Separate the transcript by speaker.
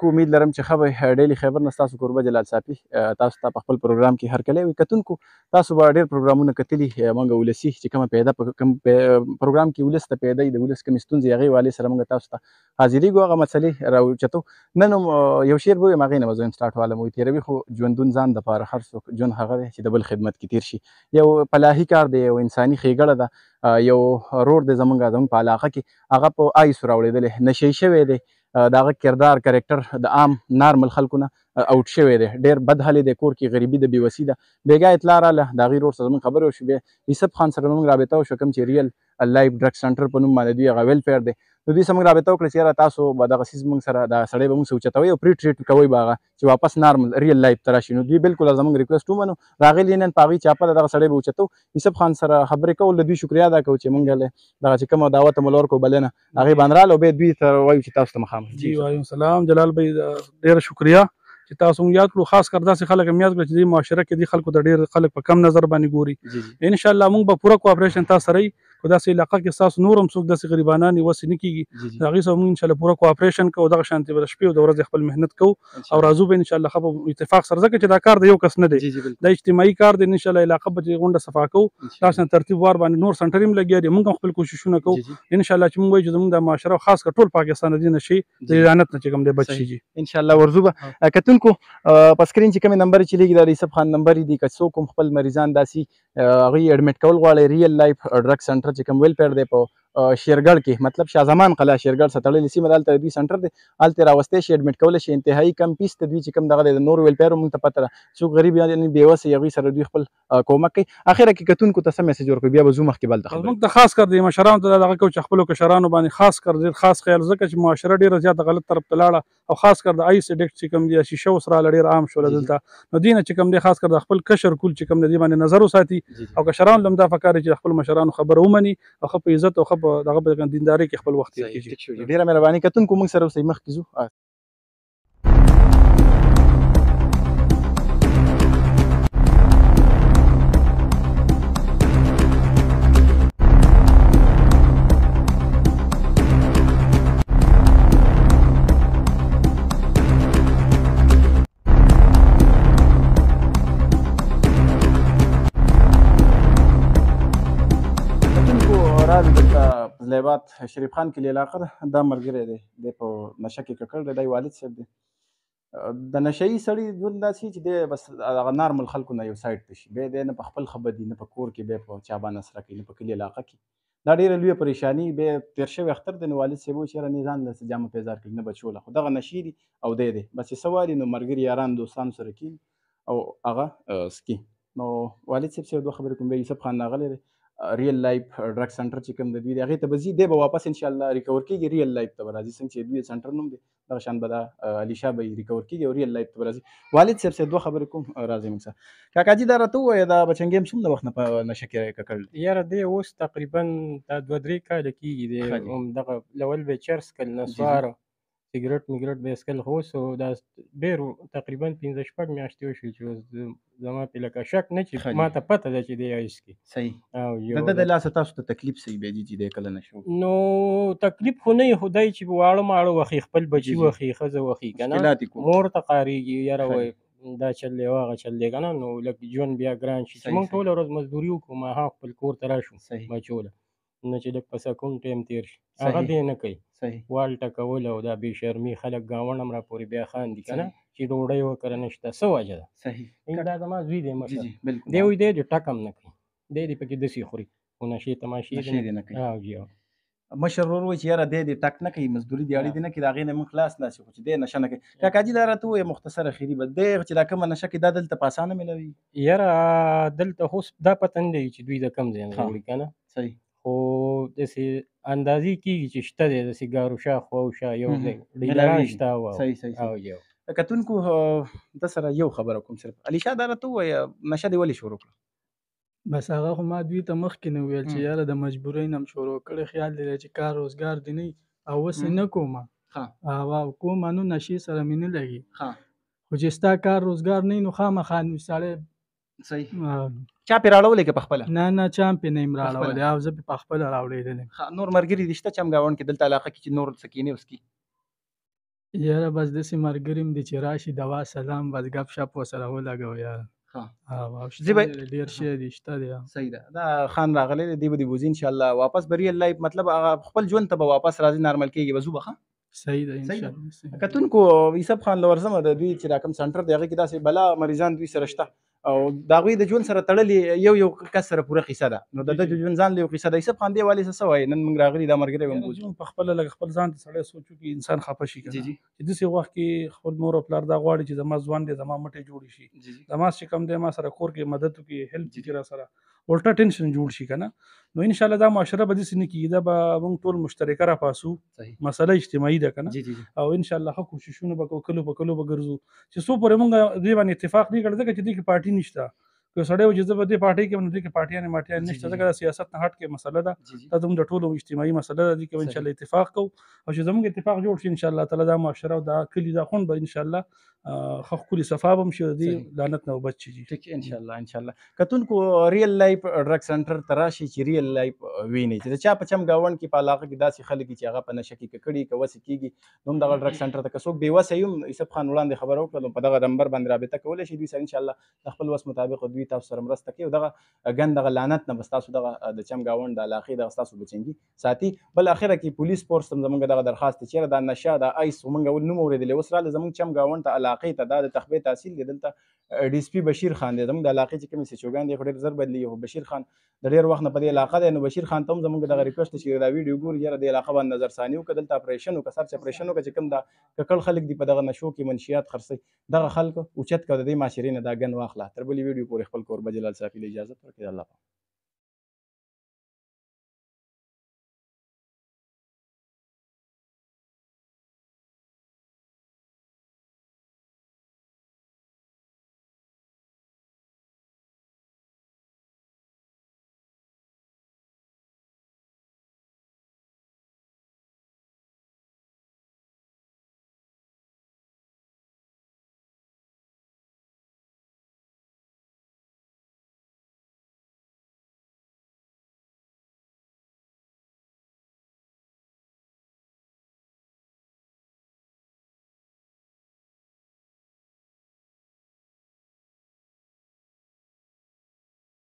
Speaker 1: امید لرم چې ښه به ډیلی خیبر نه ستاسو کوربه جلال صافي تاسو ته په خپل پروګرام کې هرکلی وي. کتونکو تاسو به ډېر پروګرامونه کتلي موږ ولسي چې کومه پیدا په کوم پروګرام کې ولس ته پیدا د ولس کومې ستونزې هغې حوالې سره موږ تاسو ته حاضرېږو هغه مسلې راوچتو. نن هم یو شعر به ویم هغې نه به زه هم سټارټ والم وایي تېروي خو ژوندون ځان دپاره هر څوک ژوند هغه دی چې د بل خدمت کې تېر شي. یو فلاحي کار دی، یو انساني ښېګړه ده، یو رور دی زموږ په علاقه کې هغه په آیسو راوړېدلی نشی شوی دی. د هغه کردار کرکټر د عام نارمل خلکو نه اوټ شوی دی، ډېر بد حالې دی، کور کې غریبي ده، بېوسي ده. بېګا اطلاع راله د هغې ورور سره زموږ خبرې وشوې، بیا یوسف خان سره زموږ رابطه وشوه کوم چې ریل لایف ډرګ سنټر په نوم باندې دوی هغه ویلفیر دی. نو دوی سره موږ رابطه وکړه چې یاره تاسو به دغه څیز موږ سره دا سړی به موږ سره اوچتوئ او پري ټریټ کوئ به هغه چې واپس نارمل ریل لایف ته راشي. نو دوی بلکل زموږ ریکویسټ ومنو، راغلي نن په هغوی چاپه دغه سړی به اوچتو. یوسف خان سره خبرې کول د دوی شکریا ادا کوو چې موږ دغه چې کومه دعوت مو ورکړو بلنه هغې باندې راغله او بیا دوی ته وایو چې تاسو ته مخامخ.
Speaker 2: جی وعلیکم السلام جلال بھائی ډېره شکریا چې تاسو موږ یاد کړو، خاص کر داسې خلک هم یاد کړو چې دې معاشره کې دې خلکو ته ډېر خلک په کم نظر باندې ګوري. انشاءالله موږ به پوره کوآپریشن تاسو سره وي. په داسې علاقه کې ستاسو نور هم څوک داسې غریبانان وي وسې نه کېږي، د هغې سره موږ انشاءالله پوره کوآپریشن کوو. دغه شانتې به د شپې او د ورځې خپل محنت کوو او راځو به انشاءالله ښه به اتفاق سره، ځکه چې دا کار د یو کس نه دی، دا اجتماعي کار دی. انشاءالله علاقه به چې غونډه صفا کوو، داسې ترتیب وار باندې نور سنټر هم لګیا دي، موږ هم خپل کوششونه کوو انشاءالله چې موږ وایو چې زموږ د معاشره خاص کر ټول پاکستان د دې نه شي د لعنت نه چې کوم دی بچ شي.
Speaker 1: انشاءالله ورځو به. کتونکو په سکرین چې کومې نمبر چې لېږي دا د یوسف خان نمبر دي، که څوک هم خپل مریضان داسې هغوی اډمټ کول غواړي، ریل لایف ډرګ سنټر چې کوم ویلفیر دی په شیرګړ کې، مطلب شاه زمان قلعه شیرګړ سره تړلې سیمه ده، هلته د دوی سنټر دی، هلته یې راوستی شي اډمټ کولی شي. انتهایي کم فیس ته دوی چې کوم دغه دی د نور ویلفیر موږ ته پته ده، څوک غریب یعنې بېوسه هغوی سره دوی خپل کومک کوي. اخره کې کتونکو ته څه میسج ورکوي؟ بیا به ځو مخکې بل ته خبرې.
Speaker 2: موږ ته خاص کر د مشرانو ته دغه کوو چې خپلو کشرانو باندې خاص کر ډېر خاص خیال، ځکه چې معاشره ډېره زیاته غلط طرف ته لاړه او خاص کر د آیس اډکټ چې کوم دی شیشه اوس راله ډېر عام شوله دلته. نو دې نه چې کوم دی خاص کر د خپل کشر کول چې کوم دی دې باندې نظر وساتي او کشرانو له هم دا پکار دی چې د خپل مشرانو خبره ومني او ښه په عزت او ښه په دغه په دیندارۍ کې خپل وخت تېر کړي.
Speaker 1: ډېره مهرباني. کتونکو موږ سره اوسئ، مخکې ځو. لیبات شریف خان کې علاقه ده، دا ملګری دی، دی په نشه کې ککړ دی، دا یې والد صاحب دی. د نشهیي سړي ژوند داسې چې دی بس هغه نارمل خلکو نه یو سایډ ته شي، بیا دی نه په خپل ښه بدي، نه په کور کې بیا په چا باندې اسره کوي، نه په کلي علاقه کې. دا ډېره لویه پریشاني. بیا تېر شوی اختر دی، نو والد صاحب وایي چې یاره نه ځان له جامه پیزار کوي نه بچو له، خو دغه نشې دي او دی چې څه واري نو ملګري یاران دوستانو سره کېني او هغه څکي. نو والد صاحب سره دوه خبرې کوم. بیا یوسف خان راغلی دی، ریل لایف ډرګ سنټر چې کوم د دوی دی هغې ته به ځي، دی به واپس انشاءالله ریکور کېږي، ریل لایف ته به راځي. څنګه چې دوی سنټر نوم دی دغه شان به دا علیشا به یې ریکور کېږي او ریل لایف ته به راځي. والد صاحب سره دوه خبرې کوم، راځئ موږ سره. کاکاجي دا راته ووایه دا بچنګي هم څومره وخت نه په نشه کې ککړ دی؟
Speaker 3: یاره دی اوس تقریبا دا 2-3 کاله کېږي دی همدغه لول به یې چرس کړل، نسوار سګرټ میګرټ به یې څښل، خو اوس دا ډېر تقریبا 15-16 میاشتې وشوې چې اوس زما پې لکه شک نه چې ما ته پته ده چې دی ایس کې.
Speaker 1: صحیح. د ده د لاسه تاسو ته تکلیف صحیح بیا چې دی کله نشه وکړي؟
Speaker 3: نو تکلیف خو نه یې، خو دی چې واړه ماړه وخي، خپل بچي وخي، ښځه وخي که نه، مور ته قارېږي یاره وایي دا چل دی او هغه چل دی که نه، نو لږ ژوند بیا ګران شي چې موږ ټوله ورځ مزدوري وکړو، ماښام خپل کور ته راشو بچو له، نه چې لږ په سکون ټایم تېر شي، هغه دی نه کوي. والټه کول او دا بې شرمي، خلک ګاونډ هم راپورې بیا خاندي که نه چې ډوډۍ وکړه نشته، څه وجه ده؟ دا زما زوی دی مشر، دی وایي دی ټک هم نه کوي، دی دې پکې داسې خوري خو نشې تماشې دی نه کوي.
Speaker 1: جی مشر ورور وایي چې یاره دی دې ټک نه کوي، مزدوري دیاړي دې نه کوي، د هغې نه موږ خلاص ناسي، خو چې دی نشه نه کوي. کاکاجي دا راته ووایه مختصر اخري به دی چې دا کومه نشه کوي دا دلته په اسانه میلاوي؟
Speaker 3: یاره دلته خو دا پته نه لري چې دوی د کوم ځای نه راوړي که نه،
Speaker 1: صحیح،
Speaker 3: خو داسې اندازې کېږي چې شته دی داسې ګارو شا خوا او شا یو ډیلران شته. او
Speaker 1: کتونکو ده سره یو خبره کوم صرف علیشا دا راته ووایه نشه دې ولې شروع کړه؟
Speaker 2: بس هغه خو ما دوی ته مخکې نه ویل چې یاره د مجبورۍ نه هم شروع کړی، خیال دی چې کار روزګار دی نه او اوس یې نه کومه او کومه نو نشې سره مې نه لګي، خو چې ستا کار روزګار نه وي نو خامخا سړی
Speaker 1: صحیح چا پې راړولی که په خپله؟
Speaker 2: نه چا هم پې نه یم راړولی او زه پې په خپله راوړېدلی.
Speaker 1: نور ملګري دي شته چې هم ګاونډ کې دلته علاقه کې چې نور څه کینې اوس کي؟
Speaker 4: یاره بس داسې ملګري م دي چې راشي دوا سلام بس ګپ شپ ورسره ولګوو یاره. او
Speaker 1: زی
Speaker 4: شته
Speaker 1: به
Speaker 4: دی ډېر شی دي شته دی.
Speaker 1: صحیح ده دا خان راغلی دی به دی بوزي ان شاء الله واپس به ریل لایف مطلب هغه خپل ژوند ته به واپس راځي نارمل کېږي به زو به ښه
Speaker 4: صحیح ده
Speaker 1: صحیح ده.
Speaker 4: انشاءالله صحیح.
Speaker 1: کتونکو یوسف خان لورزم د دوی چې دا کوم سنټر دی هغه کې داسې بلا مریضان دوی سره شته او د هغوی د ژوند سره تړلې یو کس سره پوره قصه ده نو د د ژوند ځان له یو قصه ده. یوسف خان دې والي څه وایي نن موږ راغلي دا ملګری وم بوزو
Speaker 2: ژوند په خپله لږ خپل ځان ته سړی سوچ وکړي انسان خفه شي که
Speaker 1: جی
Speaker 2: نه
Speaker 1: جی
Speaker 2: چې داسې وخت کې خپل مور او پلار دا غواړي چې زما ځوان دی زما مټې جوړې شي
Speaker 1: جی جی
Speaker 2: زما چې کوم دی ما سره کور کې مدد وکړي هیلپ وکړي را سره الټا ټینشن جوړ شي که نه نو انشاءالله دا معاشره به داسې نه کېږي دا به موږ ټول مشترکه راپاسو
Speaker 1: صحیح
Speaker 2: مسله اجتماعي ده که نه
Speaker 1: جی جی جی
Speaker 2: او انشاءالله ښه کوششونه به کوو کلو په کلو به ګرځو چې څو پورې موږ دې باندې اتفاق نه کړی ځکه چې دې کې پارټي نشته که سړی و چې زه به دې پارټۍ کې نو دې کې پارټیانې مارټیانې
Speaker 1: جی
Speaker 2: نشته
Speaker 1: جی
Speaker 2: ځکه دا سیاست نه هټ کې مسله ده
Speaker 1: جی جی
Speaker 2: دا زموږ د ټولو اجتماعي مسله ده دې کې به
Speaker 1: صحیح
Speaker 2: انشاءالله اتفاق کوو او چې زموږ اتفاق جوړ شي انشاءالله تعالی دا معاشره او دا کلي دا خوند به انشاءالله ښه ښکلي صفا به هم شي او د
Speaker 1: صحیح
Speaker 2: دې لعنت نه به بچ شي.
Speaker 1: ټیک ان شاء الله ان شاء الله کتونکو ریل لایف ډرګ سنټر ته راشي چې ریل لایف ویني چې د چا په چم گاوند کې په علاقه کې داسې خلک چې هغه په نشه کې ککړي که وسې کېږي نو هم دغه ډرګ سنټر ته که څوک بېوسه وي هم یوسف خان وړاندې خبره وکړه نو په دغه نمبر باندې رابطه کولی شي دوی سره انشاءالله د خپل وس مطابق دوی تاسو سره مرسته کوي او دغه ګن دغه لعنت نه به ستاسو دغه د چم گاوند د علاقې دغه ستاسو بچنګي ساتي. بل اخره کې پولیس فورس هم زموږ دغه درخواست دی چېرې دا نشه دا ایس موږ اول نوم اورېدلی اوس راله زموږ چم گاوند ته علاقې ته دا د تخبې تحصیل دی دلته ډي اس پي بشیر خان دی زموږ د علاقې چې کومې سچوګان دی خو ډېر زر بدلېږي خو بشیر خان د ډېر وخت نه په دې علاقه دی نو بشیر خان ته هم زموږ دغه ریکویسټ دی چې دا ویډیو ګوري یاره دې علاقه باندې نظرثاني وکړه دلته اپریشن وکړه سرچ اپریشن وکړه چې کوم دا ککړ خلک دي په دغه نشو کې منشیات خرڅوي دغه خلکو اوچت کړه د دې معاشرې نه دا ګن واخله. تر بلې ویډیو پورې خپل کوربه جلال صافي له اجازت ورکړئ. الله